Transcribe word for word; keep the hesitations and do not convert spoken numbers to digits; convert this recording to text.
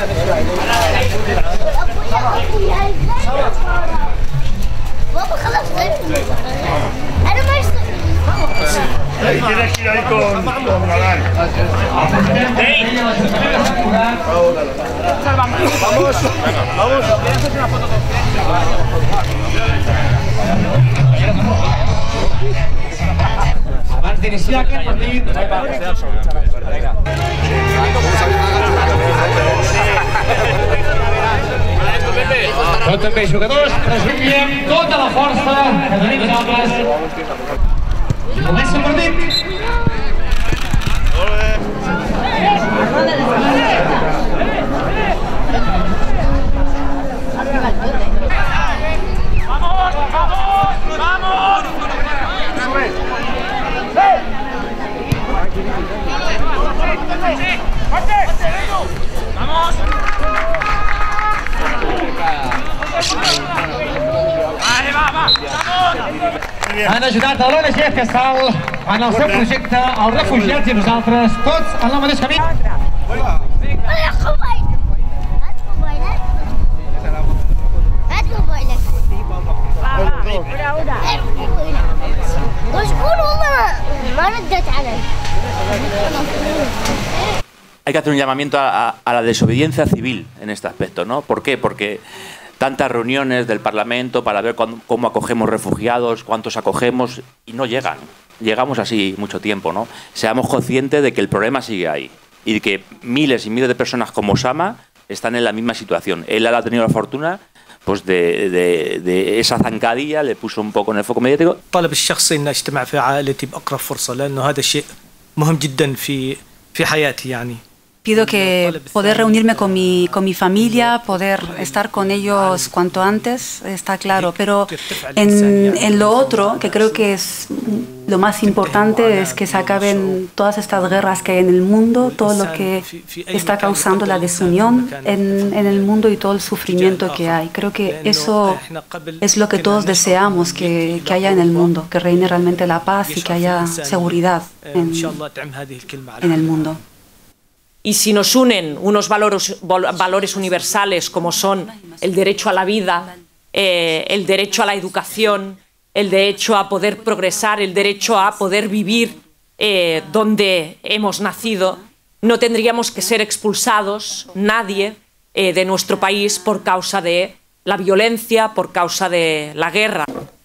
بابا خلاص غير انا ما اشتغل tienes que ir ahí con con Galán. Vamos, vamos. Abans d'iniciar aquest partit... Però també, jugadors, desviem tota la força que tenim nosaltres. Comença el partit. ¡Vamos, vamos, vamos! ¡Vamos! Vale, va, va! Han ajudat a l'O N G Festal en el seu projecte Els Refugiats i Nosaltres, tots en el mateix camí. هات موبايلك هات موبايلك وشكون والله ما ردت علي. Hay que hacer un llamamiento a, a, a la desobediencia civil en este aspecto, ¿no? ¿Por qué? Porque tantas reuniones del Parlamento para ver cuándo, cómo acogemos refugiados, cuántos acogemos, y no llegan. Llegamos así mucho tiempo, ¿no? Seamos conscientes de que el problema sigue ahí y de que miles y miles de personas como Osama están en la misma situación. Él ha tenido la fortuna pues de, de, de esa zancadilla, le puso un poco en el foco mediático. طلب الشخصي إن أجتمع في عائلتي بأقرب فرصة لأنه هذا شيء مهم جدا في في حياتي يعني. Pido que poder reunirme con mi, con mi familia, poder estar con ellos cuanto antes, está claro. Pero en, en lo otro, que creo que es lo más importante, es que se acaben todas estas guerras que hay en el mundo, todo lo que está causando la desunión en, en el mundo y todo el sufrimiento que hay. Creo que eso es lo que todos deseamos que, que haya en el mundo, que reine realmente la paz y que haya seguridad en, en el mundo. Y si nos unen unos valores, valores universales como son el derecho a la vida, eh, el derecho a la educación, el derecho a poder progresar, el derecho a poder vivir eh, donde hemos nacido, no tendríamos que ser expulsados nadie eh, de nuestro país por causa de la violencia, por causa de la guerra.